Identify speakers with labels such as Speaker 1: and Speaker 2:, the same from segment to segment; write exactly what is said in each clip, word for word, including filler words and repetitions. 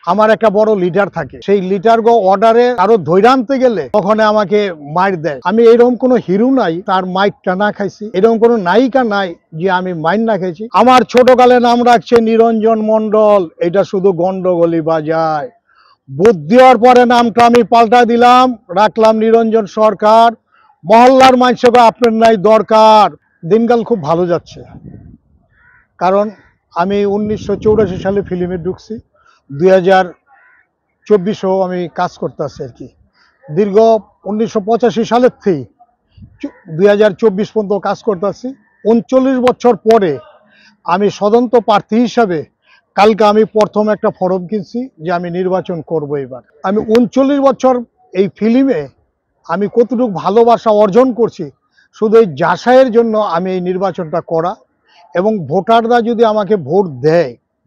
Speaker 1: আমার একটা বড় লিডার থাকে, সেই লিডার গো অর্ডারে আরো ধৈর্য আনতে গেলে তখন আমাকে মাইর দেয়। আমি এরকম কোনো হিরো নাই তার মাইরটা না খাইছি, এরকম কোনো নায়িকা নাই যে আমি মাইর না খাইছি। আমার ছোটকালে নাম রাখছে নিরঞ্জন মন্ডল, এটা শুধু গন্ডগোলি বাজায়। বুথ দেওয়ার পরে নামটা আমি পাল্টা দিলাম, রাখলাম নিরঞ্জন সরকার। মহল্লার মানুষকে আপনার নাই দরকার। দিনকাল খুব ভালো যাচ্ছে, কারণ আমি উনিশশো চৌরাশি সালে ফিল্মে ঢুকছি, দুই হাজার চব্বিশেও আমি কাজ করতেছি আর কি। দীর্ঘ উনিশশো পঁচাশি সালের থেকে দুই হাজার চব্বিশ পর্যন্ত কাজ করতেছি। উনচল্লিশ বছর পরে আমি স্বতন্ত্র প্রার্থী হিসাবে কালকে আমি প্রথম একটা ফরম কিনছি যে আমি নির্বাচন করব। এবার আমি উনচল্লিশ বছর এই ফিল্মে আমি কতটুকু ভালোবাসা অর্জন করছি শুধু এই যাচাইয়ের জন্য আমি এই নির্বাচনটা করা। এবং ভোটাররা যদি আমাকে ভোট দেয়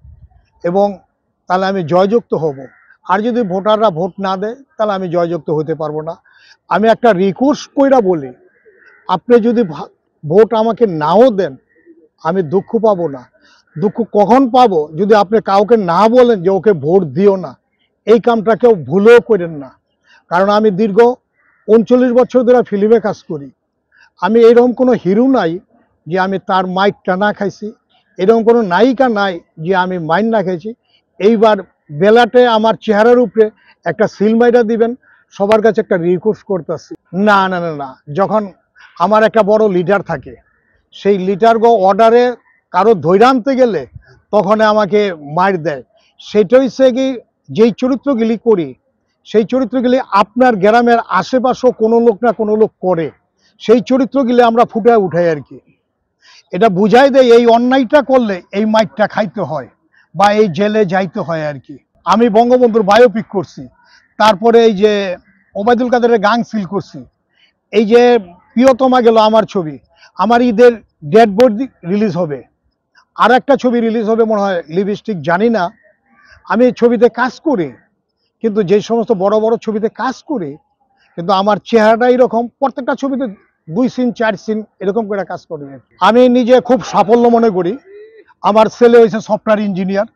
Speaker 1: এবং তাহলে আমি জয়যুক্ত হব, আর যদি ভোটাররা ভোট না দেয় তাহলে আমি জয়যুক্ত হতে পারবো না। আমি একটা রিকোয়েস্ট কইরা বলি, আপনি যদি ভোট আমাকে নাও দেন আমি দুঃখ পাবো না। দুঃখ কখন পাবো? যদি আপনি কাউকে না বলেন যে ওকে ভোট দিও না। এই কামটা কেউ ভুলেও করেন না, কারণ আমি দীর্ঘ উনচল্লিশ বছর ধরে ফিল্মে কাজ করি। আমি এরকম কোনো হিরো নাই যে আমি তার মাইরটা না খাইছি, এরকম কোনো নায়িকা নাই যে আমি মাইর না খাইছি। এইবার বেলাতে আমার চেহারার উপরে একটা সিল মাইরা দিবেন, সবার কাছে একটা রিকোয়েস্ট করতেছি। না না না না যখন আমার একটা বড় লিডার থাকে, সেই লিডার গো অর্ডারে কারো ধৈর্য আনতে গেলে তখন আমাকে মার দেয়। সেটা হচ্ছে কি, যেই চরিত্রগুলি করি সেই চরিত্রগুলি আপনার গ্রামের আশেপাশেও কোনো লোক না কোনো লোক করে, সেই চরিত্রগুলি আমরা ফুটায় উঠাই আর কি। এটা বুঝাই দেয় এই অন্যায়টা করলে এই মাইরটা খাইতে হয় বা এই জেলে যাইতে হয় আর কি। আমি বঙ্গবন্ধুর বায়োপিক করছি, তারপরে এই যে ওবায়দুল কাদেরের গাং সিল করছি, এই যে প্রিয়তমা গেল আমার ছবি, আমার ঈদের ডেড বডি রিলিজ হবে, আর একটা ছবি রিলিজ হবে মনে হয় লিপস্টিক, জানি না। আমি ছবিতে কাজ করি, কিন্তু যে সমস্ত বড় বড় ছবিতে কাজ করি কিন্তু আমার চেহারাটা এরকম, প্রত্যেকটা ছবিতে দুই সিন চার সিন এরকম করে কাজ করি। আমি নিজে খুব সাফল্য মনে করি। আমার ছেলে হয়েছে সফটওয়্যার ইঞ্জিনিয়ার,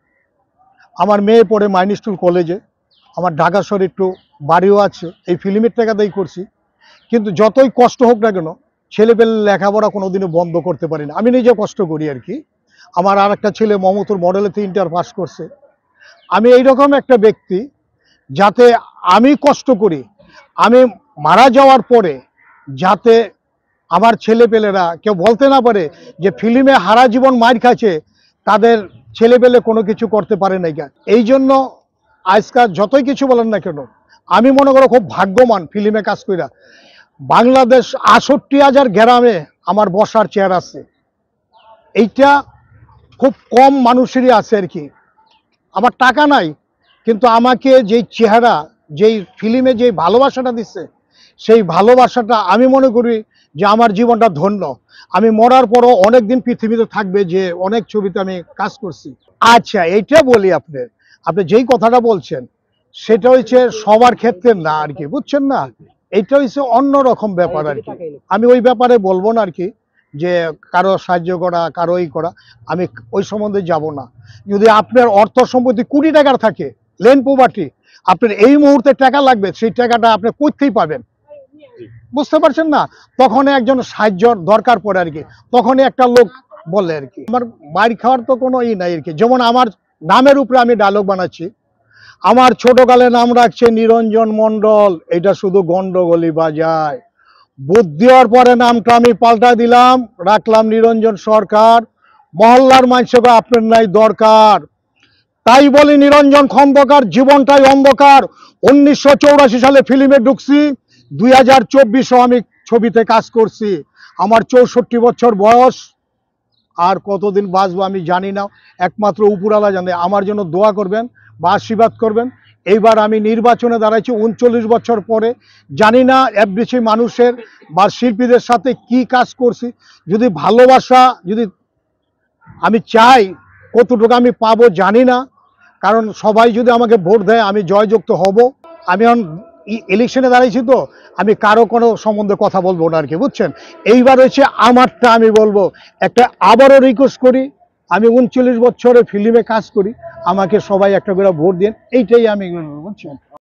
Speaker 1: আমার মেয়ে পড়ে মাইনি স্কুল কলেজে, আমার ঢাকা শহরে একটু বাড়িও আছে, এই ফিল্মের টাকাতেই করছি। কিন্তু যতই কষ্ট হোক না কেন ছেলেপেলে লেখাপড়া কোনোদিনও বন্ধ করতে পারি না, আমি নিজে কষ্ট করি আর কি। আমার আর একটা ছেলে মমতুর মডেলেতে ইন্টার পাস করছে। আমি এইরকম একটা ব্যক্তি, যাতে আমি কষ্ট করি, আমি মারা যাওয়ার পরে যাতে আমার ছেলেপেলেরা কেউ বলতে না পারে যে ফিল্মে হারা জীবন মার খাচ্ছে, তাদের ছেলেপেলে কোনো কিছু করতে পারে না। এই জন্য আজকাল যতই কিছু বলেন না কেন আমি মনে করো খুব ভাগ্যবান ফিল্মে কাজ কইরা। বাংলাদেশ আটষট্টি হাজার গ্রামে আমার বসার চেয়ার আছে, এইটা খুব কম মানুষেরই আছে আর কি। আমার টাকা নাই, কিন্তু আমাকে যেই চেহারা, যেই ফিল্মে যেই ভালোবাসাটা দিচ্ছে, সেই ভালোবাসাটা আমি মনে করি যে আমার জীবনটা ধন্য। আমি মরার পরও অনেক দিন পৃথিবীতে থাকবে যে অনেক ছবিতে আমি কাজ করছি। আচ্ছা এইটা বলি, আপনার আপনি যেই কথাটা বলছেন সেটা হচ্ছে সবার ক্ষেত্রে না আর কি, বুঝছেন না? এইটা হচ্ছে অন্যরকম ব্যাপার আর কি। আমি ওই ব্যাপারে বলবো না আর কি, যে কারো সাহায্য করা, কারো ই করা, আমি ওই সম্বন্ধে যাব না। যদি আপনার অর্থ সম্পত্তি কোটি টাকার থাকে, লেন প্রপার্টি, আপনার এই মুহূর্তে টাকা লাগবে, সেই টাকাটা আপনি কোথায় পাবেন? বুঝতে পারছেন না? তখন একজন সাহায্য দরকার পড়ে আর কি, তখনই একটা লোক বলে আর কি। আমার মার খাওয়ার তো কোনো ই নাই আর কি। যেমন আমার নামের উপরে আমি ডায়লগ বানাচ্ছি, আমার ছোটকালে নাম রাখছে নিরঞ্জন মন্ডল, এটা শুধু গন্ডগোলি বাজায়। বুথ দেওয়ার পরে নামটা আমি পাল্টা দিলাম, রাখলাম নিরঞ্জন সরকার। মহল্লার মানুষকে আপনার নাই দরকার। তাই বলি নিরঞ্জন খন্দকার জীবনটাই অন্ধকার। উনিশশো চৌরাশি সালে ফিল্মে ঢুকছি, দুই হাজার চব্বিশও আমি ছবিতে কাজ করছি। আমার চৌষট্টি বছর বয়স, আর কতদিন বাঁচবো আমি জানি না, একমাত্র উপরওয়ালা জানে। আমার জন্য দোয়া করবেন বা আশীর্বাদ করবেন। এইবার আমি নির্বাচনে দাঁড়াইছি উনচল্লিশ বছর পরে, জানি না এফডিসি মানুষের বা শিল্পীদের সাথে কি কাজ করছি। যদি ভালোবাসা যদি আমি চাই, কতটুকু আমি পাবো জানি না, কারণ সবাই যদি আমাকে ভোট দেয় আমি জয়যুক্ত হব। আমি এখন ইলেকশনে দাঁড়াইছি, তো আমি কারো কোনো সম্বন্ধে কথা বলবো না আর কি, বুঝছেন? এইবার হচ্ছে আমারটা আমি বলবো। একটা আবারও রিকোয়েস্ট করি, আমি উনচল্লিশ বছরে ফিল্মে কাজ করি, আমাকে সবাই একটা করে ভোট দিন, এইটাই আমি বলবো, বুঝছেন।